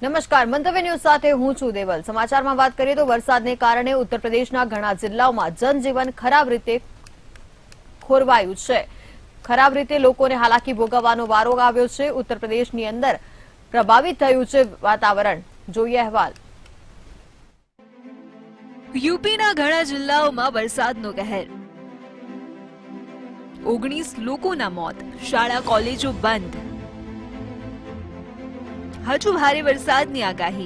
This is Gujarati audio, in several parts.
નમસ્કાર, મંતવ્ય ન્યૂઝ સાથે હું છું દેવલ। સમાચારમાં વાત કરીએ તો વરસાદને કારણે ઉત્તર પ્રદેશના ઘણા જિલ્લાઓમાં જનજીવન ખરાબ રીતે ખોરવાયું છે। ખરાબ રીતે લોકોને હાલાકી ભોગવવાનો વારો આવ્યો છે। ઉત્તર પ્રદેશની અંદર પ્રભાવિત થયું છે વાતાવરણ। જોઈએ અહેવાલ। યુપીના ઘણા જિલ્લાઓમાં વરસાદનો કહેર। 19 લોકોના મોત, શાળા કોલેજો બંધ। હજુ ભારે વરસાદની આગાહી।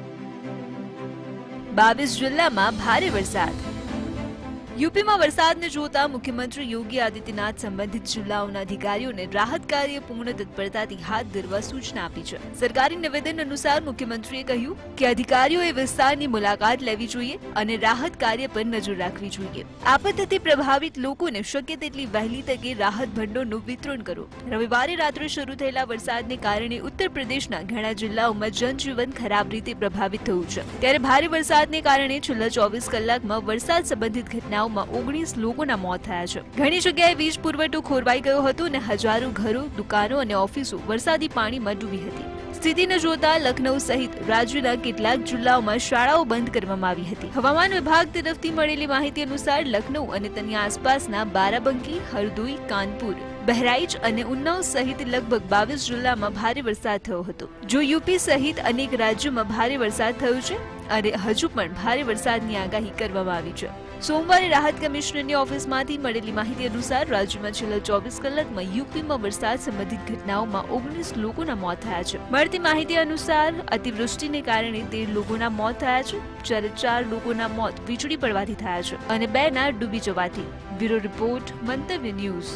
22 જિલ્લામાં ભારે વરસાદ। યુપીમાં વરસાદને જોતા મુખ્યમંત્રી યોગી આદિત્યનાથ સંબંધિત જિલ્લાઓના અધિકારીઓને રાહત કાર્ય પૂર્ણ તત્પરતાથી હાથ ધરવા સૂચના આપી છે। સરકારી નિવેદન અનુસાર મુખ્યમંત્રીએ કહ્યું કે અધિકારીઓએ વિસ્તારની મુલાકાત લેવી જોઈએ અને રાહત કાર્ય પર નજર રાખવી જોઈએ। આપત્તિથી પ્રભાવિત લોકોને શક્ય તેટલી વહેલી તકે રાહત ભંડોળનું વિતરણ કરો। રવિવારે રાત્રે શરૂ થયેલા વરસાદને કારણે ઉત્તર પ્રદેશના ઘણા જિલ્લાઓમાં જનજીવન ખરાબ રીતે પ્રભાવિત થયું છે। ત્યારે ભારે વરસાદને કારણે છેલ્લા 24 કલાકમાં વરસાદ સંબંધિત ઘટનાઓ 19 લોકોના મોત થયા છે। ઘણી જગ્યાએ વીજ પુરવઠો ખોરવાઈ ગયો હતો અને હજારો ઘરો, દુકાનો અને ઓફિસો વરસાદી પાણીમાં ડૂબી હતી। સ્થિતિને જોતા લખનઉ સહિત રાજ્યના કેટલાક જિલ્લાઓમાં શાળાઓ બંધ કરવામાં આવી હતી। હવામાન વિભાગ તરફથી મળેલી માહિતી અનુસાર લખનઉ અને તેની આસપાસના બારાબંકી, હરદોઈ, કાનપુર, બહરાઇચ અને ઉન્નાવ સહિત લગભગ 22 જિલ્લામાં ભારે વરસાદ થયો હતો। જો યુપી સહિત અનેક રાજ્યોમાં ભારે વરસાદ થયો છે અને હજુ પણ ભારે વરસાદની આગાહી કરવામાં આવી છે। સોમવારે રાહત કમિશનરની ઓફિસમાંથી મળેલી માહિતી અનુસાર રાજ્યમાં છેલ્લા 24 કલાકમાં યુપીમાં વરસાદ સંબંધિત ઘટનાઓમાં 19 લોકોના મોત થયા છે। મળતી માહિતી અનુસાર અતિવૃષ્ટિને કારણે 13 લોકોના મોત થયા છે, જ્યારે 4 લોકોના મોત વીજળી પડવાથી થયા છે અને 2 ના ડૂબી જવાથી। Bureau report, Mantavya news.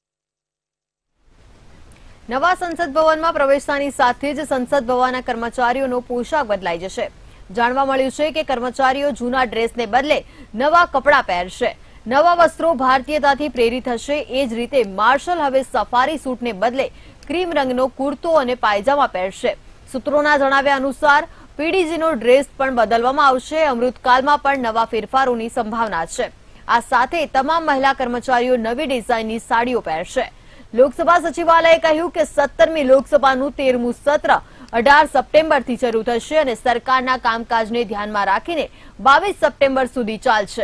નવા સંસદ ભવનમાં પ્રવેશતાની સાથે જ સંસદ ભવનના કર્મચારીઓનો પોશાક બદલાઈ જશે। જાણવા મળ્યું છે કે કર્મચારીઓ જૂના ડ્રેસને બદલે નવા કપડાં પહેરશે। નવા વસ્ત્રો ભારતીયતાથી પ્રેરિત હશે। એ જ રીતે માર્શલ હવે સફારી સૂટને બદલે ક્રીમ રંગનો કુર્તો અને પાયજામા પહેરશે। સૂત્રોના જણાવ્યા અનુસાર પીડીજીનો ડ્રેસ પણ બદલવામાં આવશે। અમૃતકાલમાં પણ નવા ફેરફારોની સંભાવના છે। આ સાથે તમામ મહિલા કર્મચારીઓ નવી ડિઝાઇનની સાડીઓ પહેરશે। લોકસભા સચિવાલયે કહ્યું કે 17મી લોકસભાનું 13મું સત્ર 18 સપ્ટેમ્બરથી શરૂ થશે અને સરકારના કામકાજને ધ્યાનમાં રાખીને 22 સપ્ટેમ્બર સુધી ચાલશે।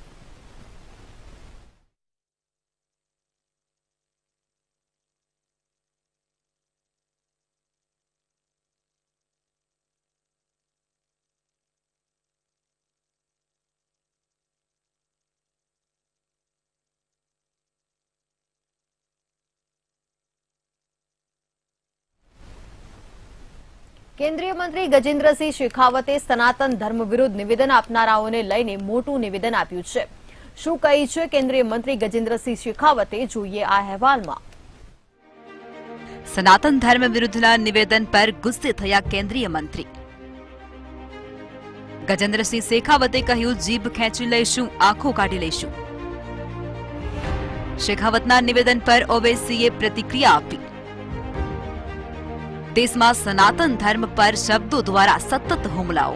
કેન્દ્રીય મંત્રી ગજેન્દ્રસિંહ શેખાવતે સનાતન ધર્મ વિરુદ્ધ નિવેદન આપનારાઓને લઈને મોટું નિવેદન આપ્યું છે। શું કહી છે કેન્દ્રીય મંત્રી ગજેન્દ્રસિંહ શેખાવતે? જોઈએ આ અહેવાલમાં। સનાતન ધર્મ વિરુદ્ધના નિવેદન પર ગુસ્સે થયા કેન્દ્રીય મંત્રી ગજેન્દ્રસિંહ શેખાવતે કહ્યું, જીભ ખેંચી લઈશું, આંખો કાઢી લઈશું। શેખાવતના નિવેદન પર ઓવૈસીએ પ્રતિક્રિયા આપી। દેશમાં સનાતન ધર્મ પર શબ્દો દ્વારા સતત હુમલાઓ।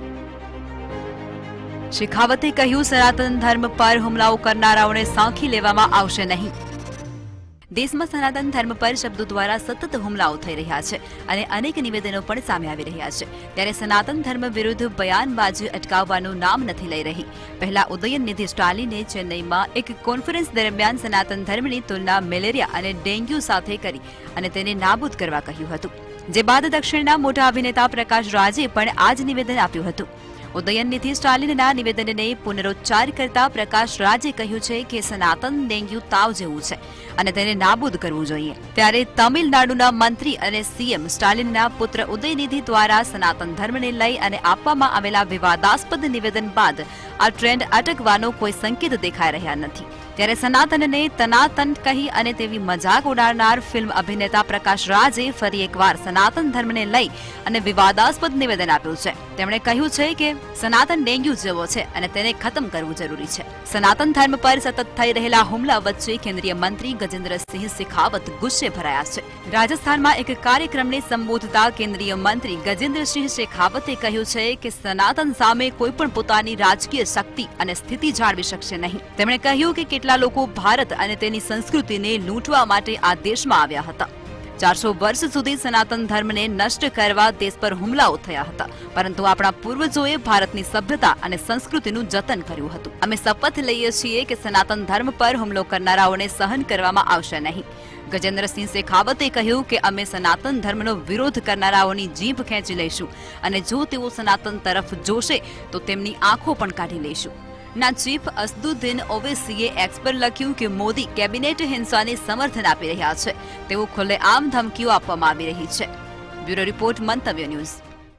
શેખાવતે કહ્યું, સનાતન ધર્મ પર હુમલાઓ કરનારાઓને સાંખી લેવામાં આવશે નહીં। દેશમાં સનાતન ધર્મ પર શબ્દો દ્વારા સતત હુમલાઓ થઈ રહ્યા છે અને અનેક નિવેદનો પણ સામે આવી રહ્યા છે। ત્યારે સનાતન ધર્મ વિરુદ્ધ બયાનબાજી અટકાવવાનું નામ નથી લઈ રહી। પહેલા ઉદયનિધિ સ્ટાલિને ચેન્નઈમાં એક કોન્ફરન્સ દરમિયાન સનાતન ધર્મની તુલના મેલેરિયા અને ડેન્ગ્યુ સાથે કરી અને તેને નાબૂદ કરવા કહ્યું હતું। જે બાદ દક્ષિણના મોટા અભિનેતા પ્રકાશ રાજે પણ આ જ નિવેદન આપ્યું હતું। ઉદયનિધિ સ્ટાલિનના નિવેદનને પુનરોચ્ચાર કરતા પ્રકાશ રાજે કહ્યું છે કે સનાતન ડેન્ગ્યુ તાવ જેવું છે અને તેને નાબૂદ કરવું જોઈએ। ત્યારે તમિલનાડુના મંત્રી અને સીએમ સ્ટાલિનના પુત્ર ઉદયનિધિ દ્વારા સનાતન ધર્મને લઈ અને આપવામાં આવેલા વિવાદાસ્પદ નિવેદન બાદ આ ટ્રેન્ડ અટકવાનો કોઈ સંકેત દેખાઈ રહ્યા નથી। ત્યારે સનાતનને તનાતન કહી અને તેવી મજાક ઉડાડનાર ફિલ્મ અભિનેતા પ્રકાશ રાજે ફરી એકવાર સનાતન ધર્મને લઈ અને વિવાદાસ્પદ નિવેદન આપ્યું છે। તેમણે કહ્યું છે કે સનાતન ડેન્ગ્યુ જેવો છે અને તેને ખતમ કરવું જરૂરી છે। સનાતન ધર્મ પર સતત થઈ રહેલા હુમલા વચ્ચે કેન્દ્રીય મંત્રી ગજેન્દ્રસિંહ શેખાવત ગુસ્સે ભરાયા છે। રાજસ્થાનમાં એક કાર્યક્રમને સંબોધતા કેન્દ્રીય મંત્રી ગજેન્દ્રસિંહ શેખાવતે કહ્યું છે કે સનાતન સામે કોઈ પણ પોતાની રાજકીય શક્તિ અને સ્થિતિ જાળવી શકશે નહીં। તેમણે કહ્યું કે કેટલા લોકો ભારત અને તેની સંસ્કૃતિને લૂંટવા માટે આ દેશમાં આવ્યા હતા। 400 વર્ષ સુધી સનાતન ધર્મને નષ્ટ કરવા દેશ પર હુમલાઓ થયા હતા, પરંતુ આપણા પૂર્વજોએ ભારતની સભ્યતા અને સંસ્કૃતિનું જતન કર્યું હતું. અમે શપથ લઈએ છીએ કે સનાતન ધર્મ પર હુમલો કરનારાઓને સહન કરવામાં આવશે નહીં. ગજેન્દ્રસિંહ શેખાવતે કહ્યું કે અમે સનાતન ધર્મનો વિરોધ કરનારાઓની જીભ ખેંચી લઈશું અને જો તેઓ સનાતન તરફ જોશે તો તેમની આંખો પણ કાઢી લઈશું. ના ચીફ અસદુદ્દીન ઓવૈસીએ એક્સ પર લખ્યું કે મોદી કેબિનેટ હિંસાને સમર્થન આપી રહ્યા છે, તેઓ ખુલ્લેઆમ ધમકીઓ આપવામાં આવી રહી છે. Bureau report, Mantavya news.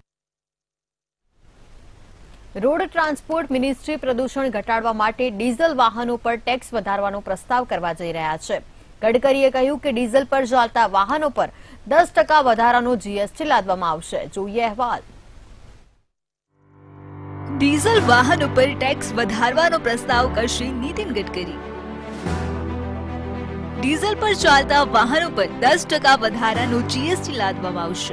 Road transport ministry પ્રદૂષણ ઘટાડવા માટે ડીઝલ વાહનો પર ટેક્સ વધારવાનો પ્રસ્તાવ કરવા જઈ રહ્યા છે. ગડકરીએ કહ્યું કે ડીઝલ પર ચાલતા વાહનો પર 10% વધારાનો જીએસટી લાદવામાં આવશે. જોઈએ અહેવાલ. ડીઝલ વાહનો પર ટેક્સ વધારવાનો પ્રસ્તાવ કરશે નીતિન ગડકરી. ડીઝલ પર ચાલતા વાહનો પર 10% વધારાનો જીએસટી લાદવામાં આવશે.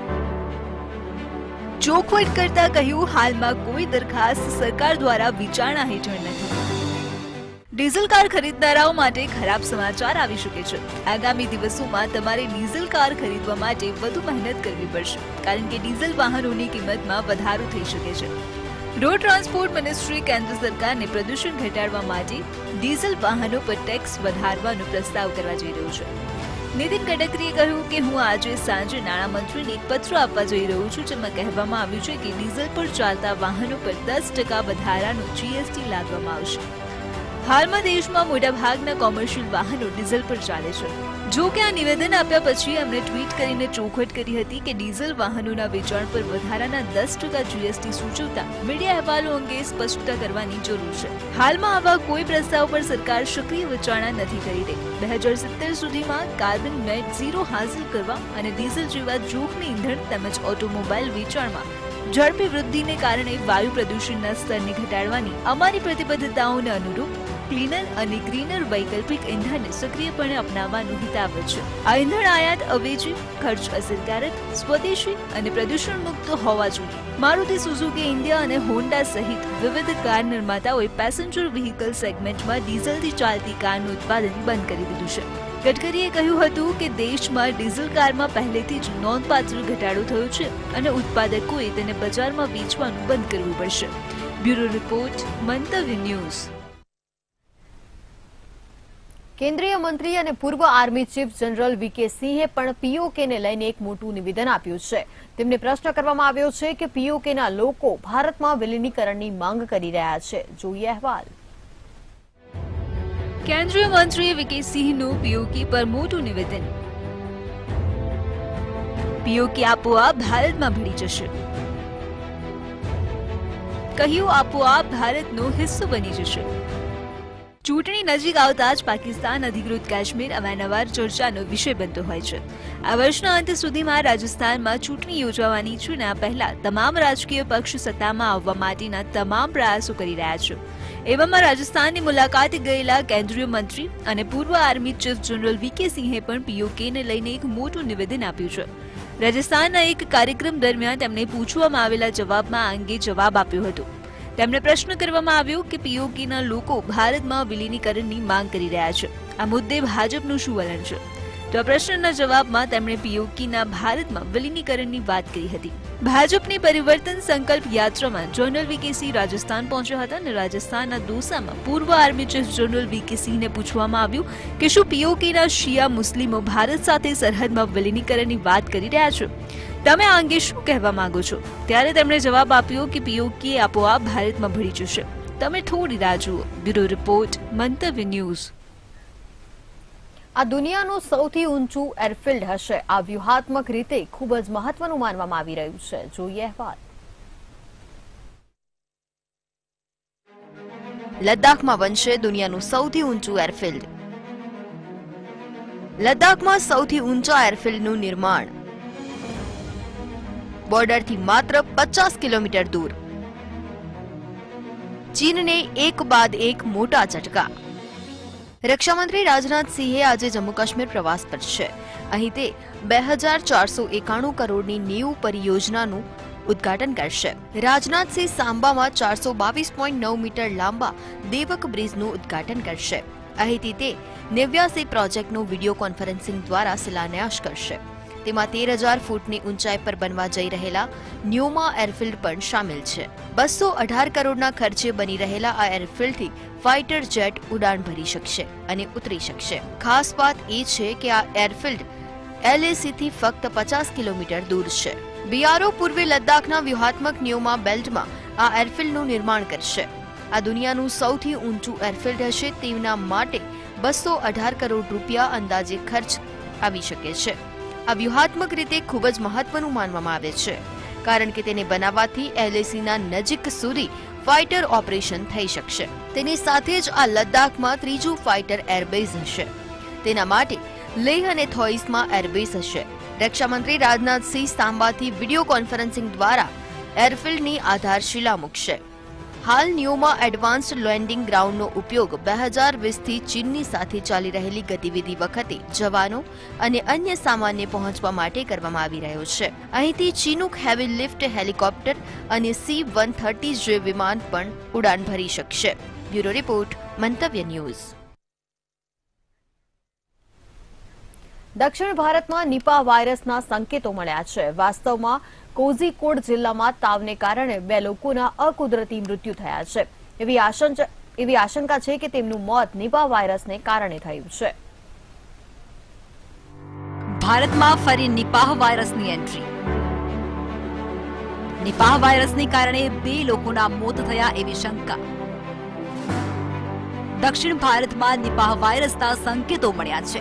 ચોખવટ કરતા કહ્યું, હાલમાં કોઈ દરખાસ્ત સરકાર દ્વારા વિચારણા હેઠળ નથી. ડીઝલ કાર ખરીદનારાઓ માટે ખરાબ સમાચાર આવી શકે છે. આગામી દિવસોમાં તમારે ડીઝલ કાર ખરીદવા માટે વધુ મહેનત કરવી પડશે, કારણ કે ડીઝલ વાહનોની કિંમતમાં વધારો થઈ શકે છે. રોડ ટ્રાન્સપોર્ટ મિનિસ્ટ્રી કેન્દ્ર સરકારને પ્રદૂષણ ઘટાડવા માટે ડીઝલ વાહનો પર ટેક્સ વધારવાનો પ્રસ્તાવ કરવા જઈ રહ્યું છે. નીતિન ગડકરીએ કહ્યું કે હું આજે સાંજે નાણામંત્રીને એક પત્ર આપવા જઈ રહ્યો છું, જેમાં કહેવામાં આવ્યું છે કે ડીઝલ પર ચાલતા વાહનો પર 10% વધારાનો જીએસટી લાદવામાં આવશે. હાલમાં દેશમાં મોટાભાગના કોમર્શિયલ વાહનો ડીઝલ પર ચાલે છે. જો કે આ નિવેદન આપ્યા પછી એમણે ટ્વીટ કરીને ચોખવટ કરી હતી કે ડીઝલ વાહનોના વેચાણ પર વધારાના 10% જીએસટી સૂચવતા મીડિયા અહેવાલો અંગે સ્પષ્ટતા કરવાની જરૂર છે. હાલમાં આવા કોઈ પ્રસ્તાવ પર સરકાર સક્રિય વિચારણા નથી કરી રહી. 2070 સુધીમાં કાર્બન નેટ ઝીરો હાંસલ કરવા અને ડીઝલ જેવા જોખમી ઇંધણ તેમજ ઓટોમોબાઈલ વેચાણમાં ઝડપી વૃદ્ધિને કારણે વાયુ પ્રદૂષણના સ્તરને ઘટાડવાની અમારી પ્રતિબદ્ધતાઓને અનુરૂપ ક્લીનર અને ગ્રીનર વૈકલ્પિક ઇંધણને સક્રિયપણે અપનાવવાનું હિતાવહ છે. આ ઇંધણ આયાત અવેજી, ખર્ચ અસરકારક, સ્વદેશી અને પ્રદૂષણ મુક્ત હોવા જોઈએ. મારુતિ સુઝુકી ઇન્ડિયા અને હોન્ડા સહિત વિવિધ કાર નિર્માતાઓએ પેસેન્જર વ્હીકલ સેગમેન્ટમાં ડીઝલથી ચાલતી કારનું ઉત્પાદન બંધ કરી દીધું છે. ગડકરીએ કહ્યું હતું કે દેશમાં ડીઝલ કારમાં પહેલેથી જ નોંધપાત્ર ઘટાડો થયો છે અને ઉત્પાદકોએ તેને બજારમાં વેચવાનું બંધ કરવું પડશે. Bureau report, Mantavya news. કેન્દ્રીય મંત્રી અને પૂર્વ આર્મી ચીફ જનરલ વીકે સિંહે પણ પીઓકેને લઈને એક મોટું નિવેદન આપ્યું છે. તેમને પ્રશ્ન કરવામાં આવ્યો છે કે પીઓકેના લોકો ભારતમાં વિલીનીકરણની માંગ કરી રહ્યા છે. જોઈએ અહેવાલ. કેન્દ્રીય મંત્રી વીકે સિંહનું પીઓકે પર મોટું નિવેદન. પીઓકે આપોઆપ ભારતમાં ભળી જશે. કહ્યું, આપોઆપ ભારતનો હિસ્સો બની જશે. ચૂંટણી નજીક આવતા જ પાકિસ્તાન અધિકૃત કાશ્મીર અવારનવાર ચર્ચાનો વિષય બનતો હોય છે. આ વર્ષના અંત સુધીમાં રાજસ્થાનમાં ચૂંટણી યોજવાની છે અને આ પહેલા તમામ રાજકીય પક્ષ સત્તામાં આવવા માટેના તમામ પ્રયાસો કરી રહ્યા છે. એવામાં રાજસ્થાનની મુલાકાતે ગયેલા કેન્દ્રીય મંત્રી અને પૂર્વ આર્મી ચીફ જનરલ વીકે સિંહે પણ પીઓકેને લઈને એક મોટું નિવેદન આપ્યું છે. રાજસ્થાનના એક કાર્યક્રમ દરમિયાન તેમને પૂછવામાં આવેલા જવાબમાં આ અંગે જવાબ આપ્યો હતો. તેમને પ્રશ્ન કરવામાં આવ્યો કે પીઓકેના લોકો ભારતમાં વિલીનીકરણની માંગ કરી રહ્યા છે. આ મુદ્દે ભાજપનું શું વલણ છે? તો આ પ્રશ્નના જવાબમાં તેમણે પીઓકેના ભારતમાં વિલીનીકરણની વાત કરી હતી. ભાજપની પરિવર્તન સંકલ્પ યાત્રામાં જનરલ વીકે સિંહ રાજસ્થાન પહોંચ્યા હતા અને રાજસ્થાનના દોસામાં પૂર્વ આર્મી ચીફ જનરલ વીકે સિંહને પૂછવામાં આવ્યું કે શું પીઓકેના શિયા મુસ્લિમો ભારત સાથે સરહદમાં વિલીનીકરણની વાત કરી રહ્યા છે? તમે આ અંગે શું કહેવા માંગો છો? ત્યારે તેમણે જવાબ આપ્યો કે પીઓકે આપોઆપ ભારતમાં ભળી જશે. તમે થોડી રાહ જુઓ. Bureau report, Mantavya news. આ દુનિયાનું સૌથી ઊંચું એરફિલ્ડ હશે. આ વ્યૂહાત્મક રીતે ખૂબ જ મહત્વનું માનવામાં આવી રહ્યું છે. જોઈએ અહેવાલ. લદ્દાખમાં બનશે દુનિયાનું સૌથી ઊંચું એરફિલ્ડ. લદ્દાખમાં સૌથી ઊંચા એરફિલ્ડનું નિર્માણ બોર્ડરથી માત્ર 50 કિલોમીટર દૂર. ચીનને એક બાદ એક મોટા ઝટકા. રક્ષામંત્રી રાજનાથસિંહે આજે જમ્મુ કાશ્મીર પ્રવાસ પર છે. અહીં તે 2491 કરોડની નેવું પરિયોજનાનું ઉદ્ઘાટન કરશે. રાજનાથસિંહ સાંબામાં 422.9 મીટર લાંબા દેવક બ્રિજનું ઉદ્ઘાટન કરશે. અહીંથી તે 89 પ્રોજેક્ટનો વિડીયો કોન્ફરન્સિંગ દ્વારા શિલાન્યાસ કરશે। તેમાં 13,000 ફૂટની ઊંચાઈ પર બનવા જઈ રહેલા ન્યુમા એરફિલ્ડ પણ શામેલ છે। 218 કરોડના ખર્ચે બની રહેલા આ એરફિલ્ડથી ફાઇટર જેટ ઉડાન ભરી શકશે અને ઉતરી શકશે। ખાસ વાત એ છે કે આ એરફિલ્ડ LAC થી ફક્ત 50 કિલોમીટર દૂર છે। BRO પૂર્વે લદ્દાખના વ્યૂહાત્મક ન્યુમા બેલ્ટમાં આ એરફિલ્ડનું નિર્માણ કરશે। આ દુનિયાનું સૌથી ઊંચું એરફિલ્ડ હશે। તેના માટે 218 કરોડ રૂપિયા અંદાજે ખર્ચ આવી શકે છે। આ વ્યૂહાત્મક રીતે ખૂબ જ મહત્વનું માનવામાં આવે છે, કારણ કે તેને બનાવવાથી LACના નજીક સુધી ફાઇટર ઓપરેશન થઈ શકશે। તેની સાથે જ આ લદ્દાખમાં ત્રીજું ફાઇટર એરબેઝ હશે। તેના માટે લેહ અને થોઇસમાં એરબેઝ હશે। રક્ષામંત્રી રાજનાથસિંહ સાંબાથી વિડીયો કોન્ફરન્સિંગ દ્વારા એરફિલ્ડની આધારશિલા મૂકશે। હાલ ન્યુમા એડવાન્સ્ડ લેન્ડિંગ ગ્રાઉન્ડનો ઉપયોગ 2020થી ચીનની સાથે ચાલી રહેલી ગતિવિધિ વખતે જવાનો અને અન્ય સામાનને પહોંચવા માટે કરવામાં આવી રહ્યો છે। અહીંથી ચીનુક હેવી લિફ્ટ હેલિકોપ્ટર અને C-130 જે વિમાન પણ ઉડાન ભરી શકશે। Bureau report, Mantavya news. દક્ષિણ ભારતમાં નિપા વાયરસના સંકેતો મળ્યા છે। વાસ્તવમાં કોઝિકોડ જિલ્લામાં તાવને કારણે 2 લોકોના અકુદરતી મૃત્યુ થયા છે। એવી આશંકા છે કે તેમનું મોત નિપા વાયરસને કારણે થયું છે। ભારતમાં ફરી નિપાહ વાયરસની એન્ટ્રી। નિપાહ વાયરસને કારણે 2 લોકોના મોત થયા એવી શંકા। દક્ષિણ ભારતમાં નિપાહ વાયરસના સંકેતો મળ્યા છે।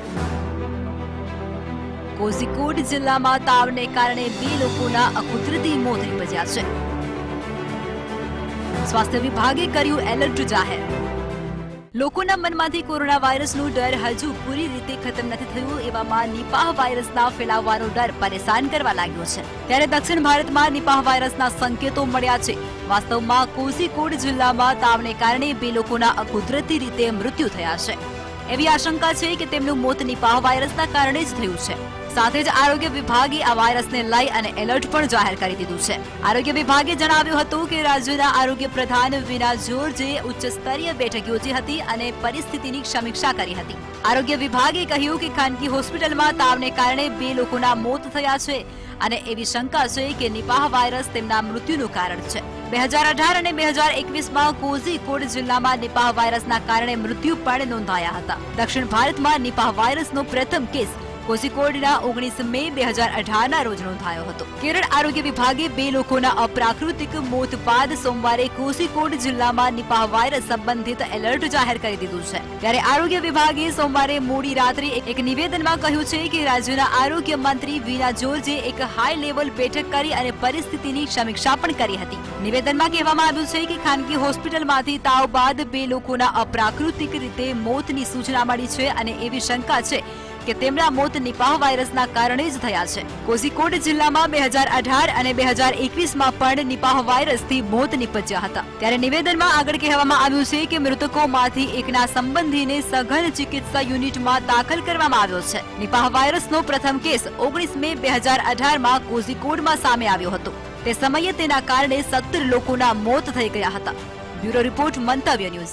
કોઝિકોડ જિલ્લામાં તાવને કારણે 2 લોકોના અકુદરતી મોત નિપજ્યા છે। સ્વાસ્થ્ય વિભાગે કર્યું એલર્ટ જાહેર। લોકોના મનમાંથી કોરોના વાયરસનો ડર હજુ પૂરી રીતે ખતમ નથી થયો। એવામાં નિપાહ વાયરસના ફેલાવવાનો ડર પરેશાન કરવા લાગ્યો છે। ત્યારે દક્ષિણ ભારતમાં નિપાહ વાયરસના સંકેતો મળ્યા છે। વાસ્તવમાં કોઝિકોડ જિલ્લામાં તાવને કારણે 2 લોકોના અકુદરતી રીતે મૃત્યુ થયા છે। એવી આશંકા છે કે તેમનું મોત નિપાહ વાયરસના કારણે જ થયું છે। સાથે જ આરોગ્ય વિભાગે આ વાયરસને લઈ અને એલર્ટ પણ જાહેર કરી દીધું છે। આરોગ્ય વિભાગે જણાવ્યું હતું કે રાજ્યના આરોગ્ય પ્રધાન વીના જોર્જે ઉચ્ચ સ્તરીય બેઠક યોજી હતી અને પરિસ્થિતિની સમીક્ષા કરી હતી। આરોગ્ય વિભાગે કહ્યું કે ખાનગી હોસ્પિટલમાં તાવને કારણે 2 લોકોના મોત થયા છે અને એવી શંકા છે કે નિપાહ વાયરસ તેમના મૃત્યુનું કારણ છે। 2018 અને 2021માં કોઝિકોડ જિલ્લામાં નિપાહ વાયરસના કારણે મૃત્યુ પણ નોંધાયા હતા। દક્ષિણ ભારતમાં નિપાહ વાયરસનો પ્રથમ કેસ કોઝિકોડના 19 મે 2018ના રોજ નોંધાયો હતો। કેરળ આરોગ્ય વિભાગે 2 લોકોના અપ્રાકૃતિક મોત બાદ સોમવારે કોઝિકોડ જિલ્લામાં નિપાહ વાયરસ સંબંધિત એલર્ટ જાહેર કરી દીધું છે। ત્યારે આરોગ્ય વિભાગે સોમવારે મોડી રાત્રે એક નિવેદનમાં કહ્યું છે કે રાજ્યના આરોગ્ય મંત્રી વીના જોર્જે એક હાઈ લેવલ બેઠક કરી અને પરિસ્થિતિની સમીક્ષા પણ કરી હતી। નિવેદનમાં કહેવામાં આવ્યું છે કે ખાનગી હોસ્પિટલમાંથી તાવ બાદ 2 લોકોના અપ્રાકૃતિક રીતે મોતની સૂચના મળી છે અને એવી શંકા છે કે તેમના મોત નિપાહ વાયરસના કારણે જ થયા છે। કોઝિકોડ જિલ્લામાં 2018 અને 2021માં પણ નિપાહ વાયરસથી મોત નિપજ્યા હતા। ત્યારે નિવેદનમાં આગળ કહેવામાં આવ્યું છે કે મૃતકોમાંથી એકના સંબંધીને સઘન ચિકિત્સા યુનિટમાં દાખલ કરવામાં આવ્યો છે। નિપાહ વાયરસનો પ્રથમ કેસ 19 મે 2018માં કોઝિકોડમાં સામે આવ્યો હતો। તે સમયે તેના કારણે 17 લોકોના મોત થઈ ગયા હતા। Bureau report, Mantavya news.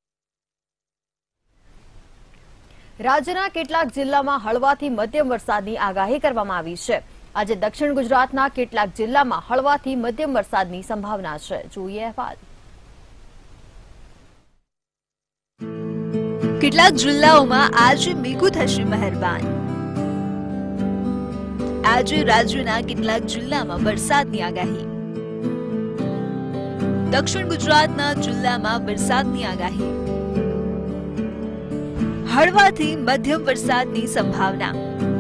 રાજ્યના કેટલાક જિલ્લામાં હળવાથી મધ્યમ વરસાદની આગાહી કરવામાં આવી છે। આજે દક્ષિણ ગુજરાતના કેટલાક જિલ્લામાં હળવાથી મધ્યમ વરસાદની સંભાવના છે। જોઈએ અહેવાલ। કેટલાક જિલ્લાઓમાં આજે મેઘું થશે મહેરબાન। આજે રાજ્યના કેટલાક જિલ્લામાં વરસાદની આગાહી। દક્ષિણ ગુજરાતના જિલ્લામાં વરસાદની આગાહી। હળવાથી મધ્યમ વરસાદની સંભાવના।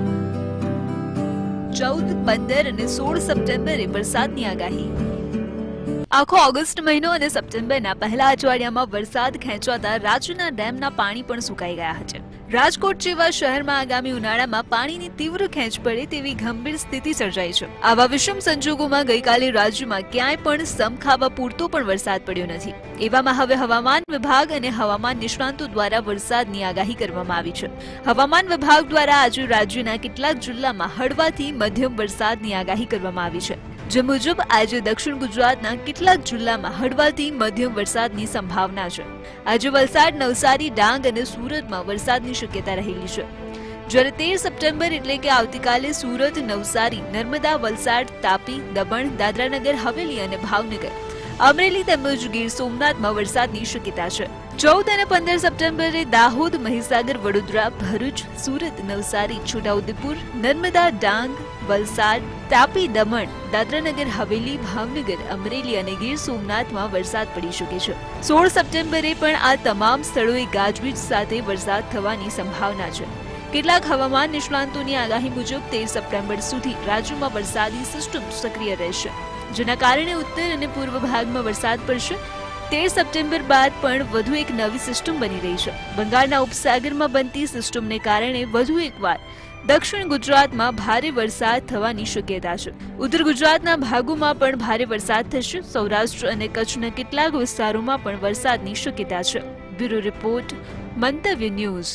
14, 15 અને 16 સપ્ટેમ્બરે વરસાદની આગાહી। આખો ઓગસ્ટ મહિનો અને સપ્ટેમ્બરના પહેલા અઠવાડિયામાં વરસાદ ખેંચાતા રાજ્યના ડેમના પાણી પણ સુકાઈ ગયા છે। રાજકોટ જેવા શહેરમાં આગામી ઉનાળામાં પાણીની તીવ્ર ખેંચ પડે તેવી ગંભીર સ્થિતિ સર્જાઈ છે। આવા વિષમ સંજોગોમાં ગઈકાલે રાજ્યમાં ક્યાંય પણ સમખાવા પૂરતો પણ વરસાદ પડ્યો નથી। એવામાં હવે હવામાન વિભાગ અને હવામાન નિષ્ણાંતો દ્વારા વરસાદની આગાહી કરવામાં આવી છે। હવામાન વિભાગ દ્વારા આજે રાજ્યના કેટલાક જિલ્લામાં હળવાથી મધ્યમ વરસાદની આગાહી કરવામાં આવી છે। જે મુજબ આજે દક્ષિણ ગુજરાતના કેટલાક જિલ્લામાં હળવાથી મધ્યમ વરસાદની સંભાવના છે। આજે વલસાડ, નવસારી, ડાંગ અને સુરતમાં વરસાદની શક્યતા રહેલી છે। જ્યારે 13 સપ્ટેમ્બર એટલે કે આવતીકાલે સુરત, નવસારી, નર્મદા, વલસાડ, તાપી, દમણ, દાદરાનગર હવેલી અને ભાવનગર, અમરેલી તેમજ ગીર સોમનાથમાં વરસાદની શક્યતા છે। 14 અને 15 સપ્ટેમ્બરે દાહોદ, મહીસાગર, વડોદરા, ભરૂચ, સુરત, નવસારી, છોટાઉદેપુર, નર્મદા, ડાંગ, વલસાડ, તાપી, દમણ, દાદરાનગર હવેલી, ભાવનગર, અમરેલી અને ગીર સોમનાથમાં વરસાદ પડી શકે છે। 16 સપ્ટેમ્બરે પણ આ તમામ સ્થળોએ ગાજવીજ સાથે વરસાદ થવાની સંભાવના છે। કેટલાક હવામાન નિષ્ણાંતોની આગાહી મુજબ 13 સપ્ટેમ્બર સુધી રાજ્યમાં વરસાદી સિસ્ટમ સક્રિય રહેશે, જેના કારણે ઉત્તર અને પૂર્વ ભાગમાં વરસાદ પડશે। 13 સપ્ટેમ્બર બાદ પણ વધુ એક નવી સિસ્ટમ બની રહી છે। બંગાળના ઉપસાગરમાં બનતી સિસ્ટમને કારણે વધુ એકવાર દક્ષિણ ગુજરાતમાં ભારે વરસાદ થવાની શક્યતા છે। ઉત્તર ગુજરાતના ભાગોમાં પણ ભારે વરસાદ થશે। સૌરાષ્ટ્ર અને કચ્છના કેટલાક વિસ્તારોમાં પણ વરસાદની શક્યતા છે। Bureau report, Mantavya news.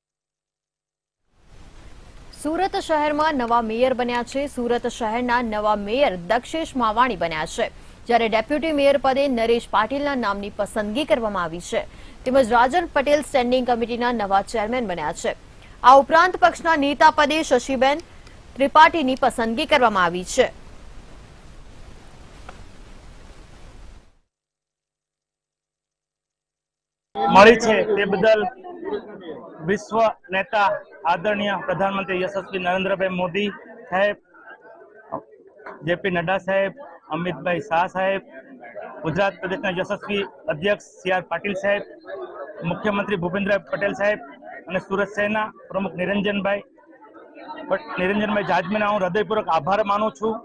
Surat શહેરમાં નવા મેયર બન્યા છે। સુરત શહેરના નવા મેયર દક્ષેશ માવાણી બન્યા છે, જ્યારે ડેપ્યુટી મેયર પદે નરેશ પાટીલના નામની પસંદગી કરવામાં આવી છે, તેમજ રાજન પટેલ સ્ટેન્ડિંગ કમિટીના નવા ચેરમેન બન્યા છે। આ ઉપરાંત પક્ષના નેતા પદે શશીબેન ત્રિપાઠીની પસંદગી કરવામાં આવી છે। મળી છે તે બદલ વિશ્વ નેતા આદરણીય પ્રધાનમંત્રી યશસ્વી નરેન્દ્રભાઈ મોદી સાહેબ, જેપી નડ્ડા સાહેબ, અમિતભાઈ શાહ સાહેબ, ગુજરાત પ્રદેશના યશસ્વી અધ્યક્ષ CR પાટીલ સાહેબ, મુખ્યમંત્રી ભૂપેન્દ્રભાઈ પટેલ સાહેબ અને સુરત શહેરના પ્રમુખ નિરંજનભાઈ જાજમીના હું હૃદયપૂર્વક આભાર માનું છું।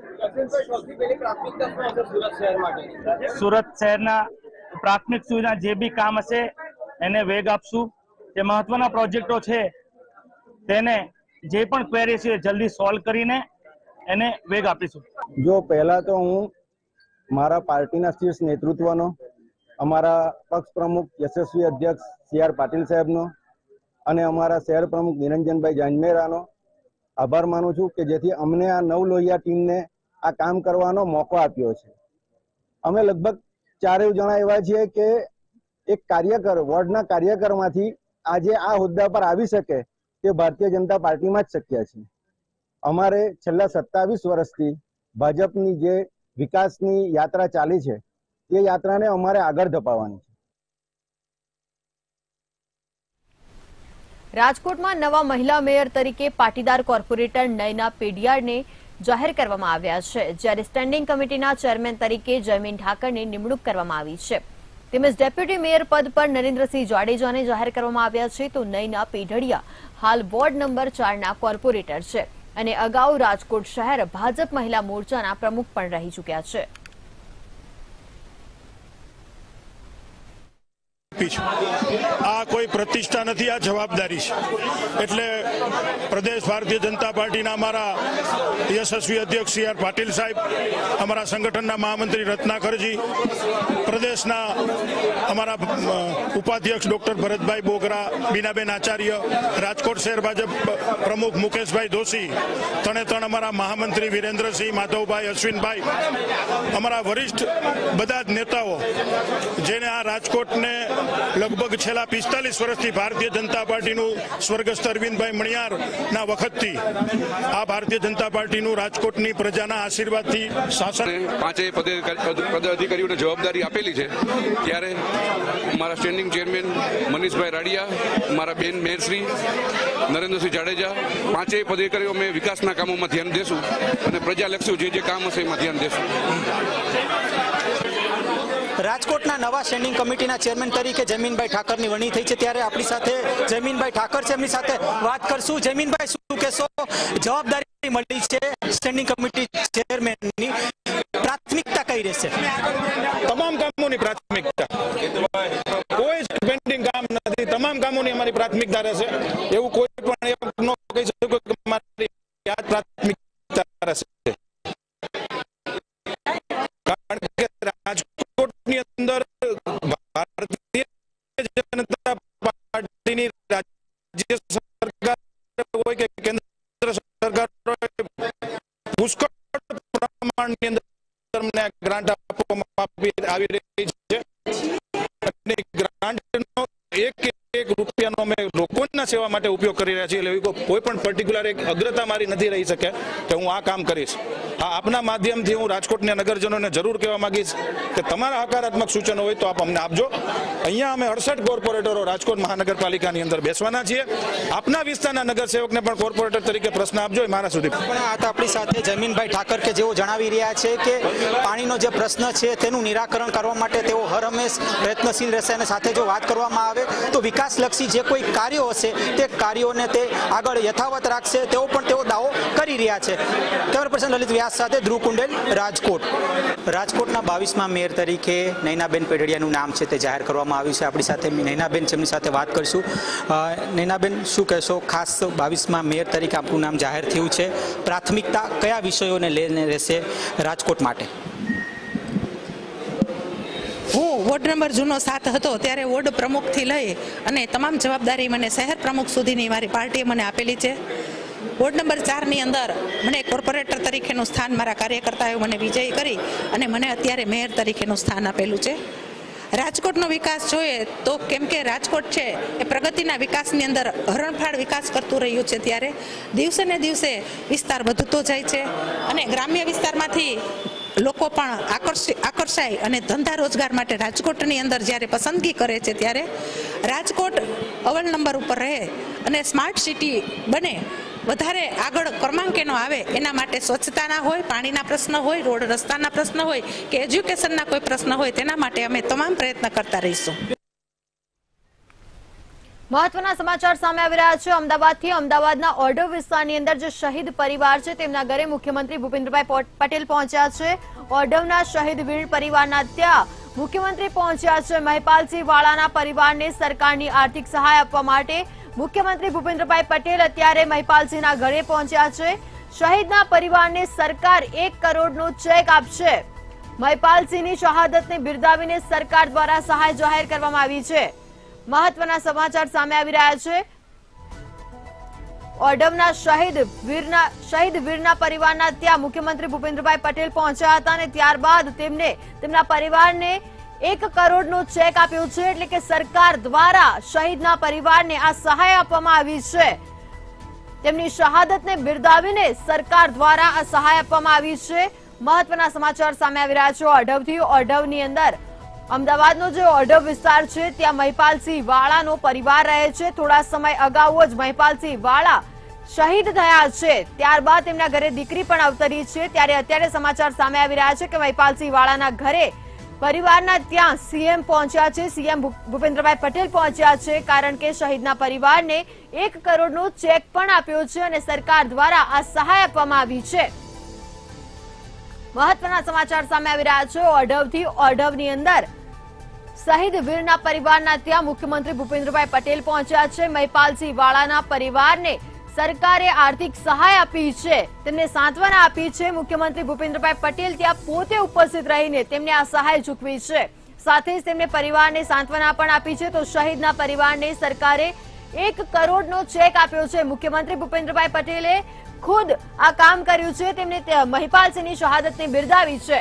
સુરત શહેરના પ્રાથમિક સુવિધા જે બી કામ હશે એને વેગ આપશું। જે મહત્વના પ્રોજેક્ટો છે તેને જે પણ ક્વેરી છે જલ્દી સોલ્વ કરીને એને વેગ આપીશું। જો પહેલા તો હું મારા પાર્ટીના શીર્ષ નેતૃત્વનો, અમારા પક્ષ પ્રમુખ યશસ્વી અધ્યક્ષ CR પાટીલ સાહેબનો અને અમારા શહેર પ્રમુખ નિરંજનભાઈ જાંજમેરાનો આભાર માનું છું કે જેથી અમને આ નવલોહિયા ટીમને આ કામ કરવાનો મોકો આપ્યો છે। અમે લગભગ 4 જણા એવા છીએ કે એક કાર્યકર, વોર્ડના કાર્યકરમાંથી આજે આ હોદ્દા પર આવી શકે તે ભારતીય જનતા પાર્ટીમાં જ શક્ય છે। અમારે છેલ્લા 27 વર્ષથી ભાજપની જે વિકાસની યાત્રા ચાલી છે તે યાત્રાને અમારે આગળ ધપાવવાની છે। રાજકોટમાં નવા મહિલા મેયર તરીકે પાટીદાર કોર્પોરેટર નયના પેડિયારને જાહેર કરવામાં આવ્યા છે, જ્યારે સ્ટેન્ડિંગ કમિટીના ચેરમેન તરીકે જયમીન ઠાકરની નિમણૂક કરવામાં આવી છે, તેમજ ડેપ્યુટી મેયર પદ પર નરેન્દ્રસિંહ જાડેજાને જાહેર કરવામાં આવ્યા છે। તો નયના પેઢડિયા હાલ વોર્ડ નંબર 4ના કોર્પોરેટર છે અને અગાઉ રાજકોટ શહેર ભાજપ મહિલા મોરચાના પ્રમુખ પણ રહી ચૂક્યા છે। આ કોઈ પ્રતિષ્ઠા નથી, આ જવાબદારી છે। એટલે પ્રદેશ ભારતીય જનતા પાર્ટીના અમારા યશસ્વી અધ્યક્ષ CR પાટીલ સાહેબ, અમારા સંગઠનના મહામંત્રી રત્નાકરજી, પ્રદેશના અમારા ઉપાધ્યક્ષ ડોક્ટર ભરતભાઈ બોગરા, બીનાબેન આચાર્ય, રાજકોટ શહેર ભાજપ પ્રમુખ મુકેશભાઈ દોશી, ત્રણે અમારા મહામંત્રી વિરેન્દ્રસિંહ, માધવભાઈ, અશ્વિનભાઈ, અમારા વરિષ્ઠ બધા જ નેતાઓ જેને આ રાજકોટને લગભગ છેલ્લા 45 વર્ષથી ભારતીય જનતા પાર્ટીનું સ્વર્ગસ્થ અરવિંદભાઈ મણિયારના વખતથી આ ભારતીય જનતા પાર્ટીનું રાજકોટની પ્રજાના આશીર્વાદથી શાસન પાંચેય પદાધિકારીઓને જવાબદારી આપેલી છે, ત્યારે મારા સ્ટેન્ડિંગ ચેરમેન મનીષભાઈ રાડિયા, મારા બેન મેયરશ્રી નરેન્દ્રસિંહ જાડેજા, પાંચેય પદાધિકારીઓ અમે વિકાસના કામોમાં ધ્યાન દેશું અને પ્રજાલક્ષી જે કામ હશે એમાં ધ્યાન દેશું। રાજકોટના નવા સ્ટેન્ડિંગ કમિટીના ચેરમેન તરીકે જયમીનભાઈ ઠાકરની વરણી થઈ છે, ત્યારે આપણી સાથે જયમીનભાઈ ઠાકર છે, એમની સાથે વાત કરશું। જયમીનભાઈ, શું કહેશો, જવાબદારી મળી છે સ્ટેન્ડિંગ કમિટી ચેરમેનની, પ્રાથમિકતા કઈ રહેશે? તમામ કામોની પ્રાથમિકતા, કોઈ જ પેન્ડિંગ કામ નથી, તમામ કામોની અમારી પ્રાથમિકતા રહેશે। એવું કોઈ પણ ન કહી શકું કે અમારી આ પ્રાથમિકતા રહેશે, કારણ કે રાજકોટની અંદર ભારતીય જનતા પાર્ટીની રાજ્ય સરકાર હોય કે કેન્દ્ર સરકાર પુષ્કળ પ્રમાણની આવી રહી છે અને ગ્રાન્ટનો એક રૂપિયાનો અમે લોકોના સેવા માટે ઉપયોગ કરી રહ્યા છીએ એટલે કોઈ પણ પર્ટિક્યુલર એક અગ્રતા મારી નથી રહી શકે કે હું આ કામ કરીશ. હા, આપના માધ્યમથી હું રાજકોટના નગરજનોને જરૂર કહેવા માંગીશ કે તમારા હકારાત્મક સૂચનો હોય તો આપ અમને આપજો. અહીંયા અમે 68 કોર્પોરેટરો રાજકોટ મહાનગરપાલિકાની અંદર બેસવાના છીએ. આપના વિસ્તારના નગરસેવકને પણ કોર્પોરેટર તરીકે પ્રશ્ન આપજો એ મારા સુધી. પણ આ આપણી સાથે જમીનભાઈ ઠાકર કે જેઓ જણાવી રહ્યા છે કે પાણીનો જે પ્રશ્ન છે તેનું નિરાકરણ કરવા માટે તેઓ હર હંમેશ પ્રયત્નશીલ રહેશે અને સાથે જો વાત કરવામાં આવે તો વિકાસલક્ષી જે કોઈ કાર્યો હશે તે કાર્યોને તે આગળ યથાવત રાખશે તેવો પણ તેઓ દાવો કરી રહ્યા છે. કેમેરા પર્સન લલિત વ્યાસ સાથે ધ્રુવ કુંડેલ, રાજકોટ. રાજકોટના 22મા મેયર તરીકે નૈનાબેન પેઢડિયાનું નામ છે તે જાહેર કરવામાં આવ્યું છે. આપણી સાથે નૈનાબેન છે, એમની સાથે વાત કરીશું. નૈનાબેન, શું કહેશો? ખાસ 22મા મેયર તરીકે આપનું નામ જાહેર થયું છે. પ્રાથમિકતા કયા વિષયોને લઈને રહેશે રાજકોટ માટે? હું વોર્ડ નંબર જૂનો 7 હતો ત્યારે વોર્ડ પ્રમુખથી લઈ અને તમામ જવાબદારી મને શહેર પ્રમુખ સુધીની મારી પાર્ટીએ મને આપેલી છે. વોર્ડ નંબર 4ની અંદર મને કોર્પોરેટર તરીકેનું સ્થાન મારા કાર્યકર્તાઓએ મને વિજયી કરી અને મને અત્યારે મેયર તરીકેનું સ્થાન આપેલું છે. રાજકોટનો વિકાસ જોઈએ તો કેમ કે રાજકોટ છે એ પ્રગતિના વિકાસની અંદર હરણફાળ વિકાસ કરતું રહ્યું છે ત્યારે દિવસે ને દિવસે વિસ્તાર વધતો જાય છે અને ગ્રામ્ય વિસ્તારમાંથી લોકો પણ આકર્ષાય અને ધંધા રોજગાર માટે રાજકોટની અંદર જ્યારે પસંદગી કરે છે ત્યારે રાજકોટ અવ્વલ નંબર ઉપર રહે અને સ્માર્ટ સિટી બને, વધારે આગળ ક્રમાંકેનો આવે એના માટે સ્વચ્છતાના હોય, પાણીના પ્રશ્ન હોય, રોડ રસ્તાના પ્રશ્ન હોય કે એજ્યુકેશનના કોઈ પ્રશ્ન હોય તેના માટે અમે તમામ પ્રયત્ન કરતા રહીશું. મહત્વના સમાચાર સામે આવી રહ્યા છે અમદાવાદથી. અમદાવાદના ઓઢવ વિસ્તારની અંદર જે શહીદ પરિવાર છે તેમના ઘરે મુખ્યમંત્રી ભૂપેન્દ્રભાઈ પટેલ પહોંચ્યા છે. ઓઢવના શહીદ વીર પરિવારના ત્યાં મુખ્યમંત્રી પહોંચ્યા છે. મહિપાલસિંહ વાળાના પરિવારને સરકારની આર્થિક સહાય આપવા માટે મુખ્યમંત્રી ભૂપેન્દ્રભાઈ પટેલ અત્યારે મહિપાલસિંહના ઘરે પહોંચ્યા છે. શહીદના પરિવારને સરકાર 1 કરોડનો ચેક આપશે. મહિપાલસિંહની શહાદતને બિરદાવીને સરકાર દ્વારા સહાય જાહેર કરવામાં આવી છે. મહત્વના સમાચાર સામે આવી રહ્યા છે. ઓઢવના શહીદ વીરના પરિવારના ત્યાં મુખ્યમંત્રી ભૂપેન્દ્રભાઈ પટેલ પહોંચ્યા હતા અને ત્યારબાદ તેમના પરિવારને 1 કરોડનો ચેક આપ્યો છે. એટલે કે સરકાર દ્વારા શહીદના પરિવારને આ સહાય આપવામાં આવી છે. તેમની શહાદતને બિરદાવીને સરકાર દ્વારા આ સહાય આપવામાં આવી છે. મહત્વના સમાચાર સામે આવી રહ્યા છે ઓઢવથી. ઓઢવની અંદર અમદાવાદનો જે ઓઢવ વિસ્તાર છે ત્યાં મહિપાલસિંહ વાળાનો પરિવાર રહે છે. થોડા સમય અગાઉ જ મહિપાલસિંહ વાળા શહીદ થયા છે. ત્યારબાદ તેમના ઘરે દીકરી પણ અવતરી છે. ત્યારે અત્યારે સમાચાર સામે આવી રહ્યા છે કે મહિપાલસિંહ વાળાના ઘરે પરિવારના ત્યાં સીએમ પહોંચ્યા છે. સીએમ ભૂપેન્દ્રભાઈ પટેલ પહોંચ્યા છે કારણ કે શહીદના પરિવારને 1 કરોડનો ચેક પણ આપ્યો છે અને સરકાર દ્વારા આ સહાય આપવામાં આવી છે. મહત્વના સમાચાર સામે આવી રહ્યા છે ઓઢવથી. ઓઢવની અંદર શહીદ વીરના પરિવારના ત્યાં મુખ્યમંત્રી ભૂપેન્દ્રભાઈ પટેલ પહોંચ્યા છે. મહિપાલસિંહ વાળાના પરિવારને સરકારે આર્થિક સહાય આપી છે, તેમને સાંત્વના આપી છે. મુખ્યમંત્રી ભૂપેન્દ્રભાઈ પટેલ ત્યાં પોતે ઉપસ્થિત રહીને તેમને આ સહાય ચૂકવી છે. સાથે જ તેમને પરિવારને સાંત્વના પણ આપી છે. તો શહીદના પરિવારને સરકારે 1 કરોડનો ચેક આપ્યો છે. મુખ્યમંત્રી ભૂપેન્દ્રભાઈ પટેલે ખુદ આ કામ કર્યું છે. તેમને મહિપાલસિંહની શહાદતને બિરદાવી છે.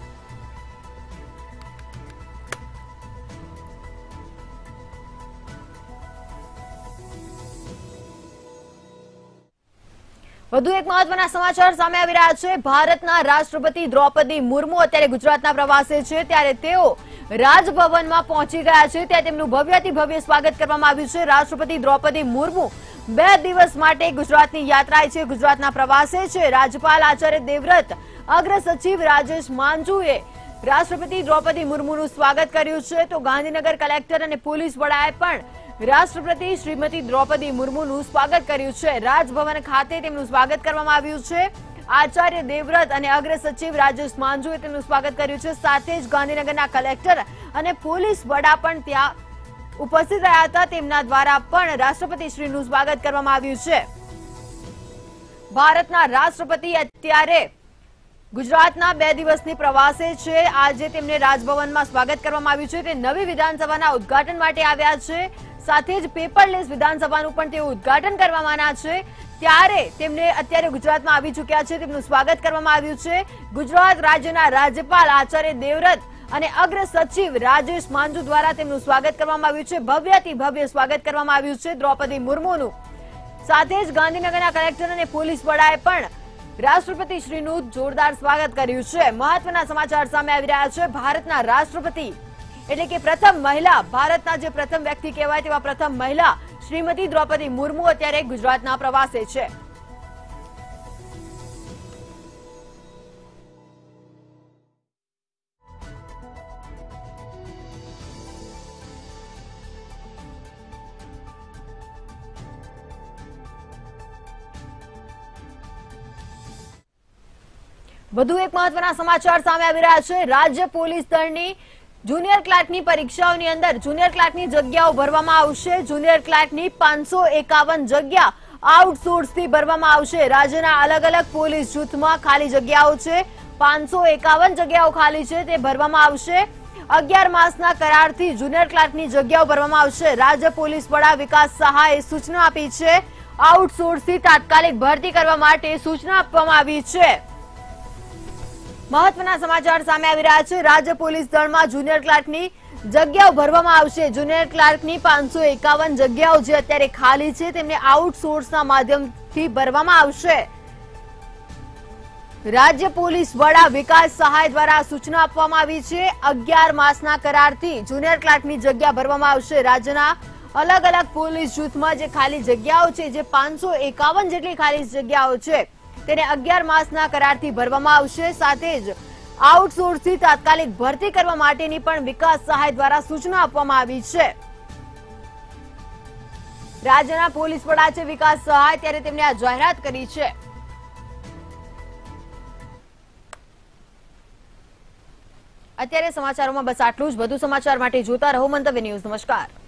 વધુ એક મહત્વના સમાચાર સામે આવી રહ્યા છે. ભારતના રાષ્ટ્રપતિ દ્રૌપદી મુર્મુ અત્યારે ગુજરાતના પ્રવાસે છે. ત્યારે તેઓ રાજભવનમાં પહોંચી ગયા છે. ત્યાં તેમનું ભવ્યથી ભવ્ય સ્વાગત કરવામાં આવ્યું છે. રાષ્ટ્રપતિ દ્રૌપદી મુર્મુ 2 દિવસ માટે ગુજરાતની યાત્રાએ છે, ગુજરાતના પ્રવાસે છે. રાજ્યપાલ આચાર્ય દેવવ્રત, અગ્ર સચિવ રાજેશ માંજુએ રાષ્ટ્રપતિ દ્રૌપદી મુર્મુનું સ્વાગત કર્યું છે. તો ગાંધીનગર કલેક્ટર અને પોલીસ વડાએ પણ રાષ્ટ્રપતિ શ્રીમતી દ્રૌપદી મુર્મુનું સ્વાગત કર્યું છે. રાજભવન ખાતે તેમનું સ્વાગત કરવામાં આવ્યું છે. આચાર્ય દેવવ્રત અને અગ્ર સચિવ રાજેશ માંજુએ તેમનું સ્વાગત કર્યું છે. સાથે જ ગાંધીનગરના કલેક્ટર અને પોલીસ વડા પણ ત્યાં ઉપસ્થિત રહ્યા હતા. તેમના દ્વારા પણ રાષ્ટ્રપતિશ્રીનું સ્વાગત કરવામાં આવ્યું છે. ભારતના રાષ્ટ્રપતિ અત્યારે ગુજરાતના 2 દિવસની પ્રવાસે છે. આજે તેમને રાજભવનમાં સ્વાગત કરવામાં આવ્યું છે. તે નવી વિધાનસભાના ઉદ્ઘાટન માટે આવ્યા છે. સાથે જ પેપરલેસ વિધાનસભાનું પણ તેઓ ઉદ્ઘાટન કરવાના છે. ત્યારે તેમને અત્યારે ગુજરાતમાં આવી ચૂક્યા છે. તેમનું સ્વાગત કરવામાં આવ્યું છે. ગુજરાત રાજ્યના રાજ્યપાલ આચાર્ય દેવવ્રત અને અગ્ર સચિવ રાજેશ માંજુ દ્વારા તેમનું સ્વાગત કરવામાં આવ્યું છે. ભવ્યથી ભવ્ય સ્વાગત કરવામાં આવ્યું છે દ્રૌપદી મુર્મુનું. સાથે જ ગાંધીનગરના કલેક્ટર અને પોલીસ વડાએ પણ રાષ્ટ્રપતિ શ્રીનું જોરદાર સ્વાગત કર્યું છે. મહત્વના સમાચાર સામે આવી રહ્યા છે. ભારતના રાષ્ટ્રપતિ એટલે કે પ્રથમ મહિલા, ભારતના જે પ્રથમ વ્યક્તિ કહેવાય તેવા પ્રથમ મહિલા શ્રીમતી દ્રૌપદી મુર્મુ અત્યારે ગુજરાતના પ્રવાસે છે. વધુ એક મહત્વના સમાચાર સામે આવી રહ્યા છે. રાજ્ય પોલીસ દળની જુનિયર ક્લાર્કની પરીક્ષાઓની અંદર જુનિયર ક્લાર્કની જગ્યાઓ ભરવામાં આવશે. જુનિયર ક્લાર્કની 551 જગ્યા આઉટસોર્સથી ભરવામાં આવશે. રાજ્યના અલગ અલગ પોલીસ જૂથમાં ખાલી જગ્યાઓ છે. 551 જગ્યાઓ ખાલી છે તે ભરવામાં આવશે. 11 માસના કરારથી જુનિયર ક્લાર્કની જગ્યાઓ ભરવામાં આવશે. રાજ્ય પોલીસ વડા વિકાસ સહાયે સૂચના આપી છે. આઉટસોર્સથી તાત્કાલિક ભરતી કરવા માટે સૂચના આપવામાં આવી છે. મહત્વના સમાચાર સામે આવી રહ્યા છે. રાજ્ય પોલીસ દળમાં જુનિયર ક્લાર્કની જગ્યાઓ ભરવામાં આવશે. જુનિયર ક્લાર્કની 551 જગ્યાઓ જે અત્યારે ખાલી છે તેમને આઉટસોર્સના માધ્યમથી ભરવામાં આવશે. રાજ્ય પોલીસ વડા વિકાસ સહાય દ્વારા સૂચના આપવામાં આવી છે. 11 માસના કરારથી જુનિયર ક્લાર્કની જગ્યા ભરવામાં આવશે. રાજ્યના અલગ અલગ પોલીસ જૂથમાં જે ખાલી જગ્યાઓ છે, જે 551 જેટલી ખાલી જગ્યાઓ છે તેને 11 માસના કરારથી ભરવામાં આવશે. સાથે જ આઉટસોર્સથી તાત્કાલિક ભરતી કરવા માટેની પણ વિકાસ સહાય દ્વારા સૂચના આપવામાં આવી છે. રાજ્યના પોલીસ વડા છે વિકાસ સહાય, ત્યારે તેમણે આ જાહેરાત કરી છે. અત્યારે સમાચારોમાં બસ આટલું જ. વધુ સમાચાર માટે જોતા રહો મંતવ્ય ન્યૂઝ. નમસ્કાર.